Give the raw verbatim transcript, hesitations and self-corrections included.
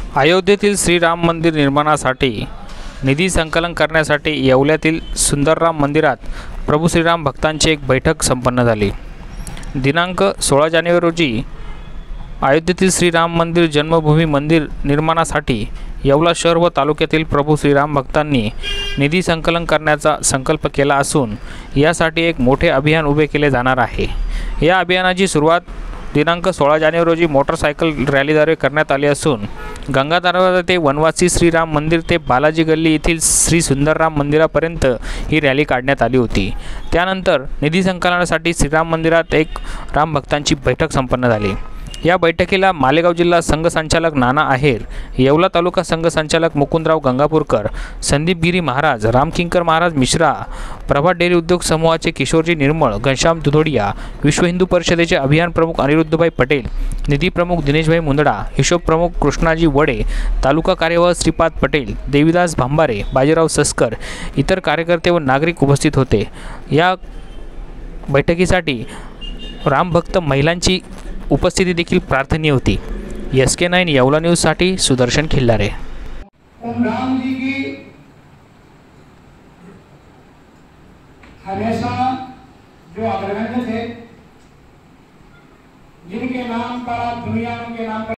अयोध्येतील श्रीराम मंदिर निर्माणासाठी निधी संकलन करण्यासाठी येवल्यातील सुंदरराम मंदिरात प्रभू श्रीराम भक्तांची एक बैठक संपन्न झाली। दिनांक सोळा जानेवारी रोजी अयोध्येतील श्रीराम मंदिर जन्मभूमी मंदिर निर्माणासाठी येवला शहर व तालुक्यातील प्रभू श्रीराम भक्तांनी निधी संकलन करण्याचा संकल्प केला असून यासाठी एक मोठे अभियान उभे केले जाणार आहे। या अभियानाची सुरुवात दिनांक सोळा जानेवारी रोजी मोटरसायकल रॅलीद्वारे करण्यात आली असून गंगा दरवाजा ते वनवासी श्रीराम मंदिर ते बालाजी गल्ली येथील श्री सुंदरराम मंदिरापर्यंत ही रॅली काढण्यात आली होती। त्यानंतर निधी संकलनासाठी श्रीराम मंदिरात एक राम भक्तांची बैठक संपन्न झाली। या बैठकीला मालेगाव जिल्हा संघ संचालक नाना आहेर, येवला तालुका संघ संचालक मुकुंदराव गंगापूरकर, संदीप गिरी महाराज, रामकिंकर महाराज मिश्रा, प्रभात डेअरी उद्योग समूहाचे किशोरजी निर्मळ, घनश्याम दुधोडिया, विश्व हिंदू परिषदेचे अभियान प्रमुख अनिरुद्धभाई पटेल, निधी प्रमुख दिनेशभाई मुंदडा, हिशोब प्रमुख कृष्णाजी वडे, तालुका कार्यवाह श्रीपाद पटेल, देवीदास भांबारे, बाजीराव सस्कर, इतर कार्यकर्ते व नागरिक उपस्थित होते। या बैठकीसाठी रामभक्त महिलांची उपस्थिति देखील प्रार्थनीय होती। S K nine Yeola news साठी सुदर्शन खिल्लारे। राम जी की हमेशा जो अग्रगण्य थे, जिनके नाम पर दुनिया के नाम पर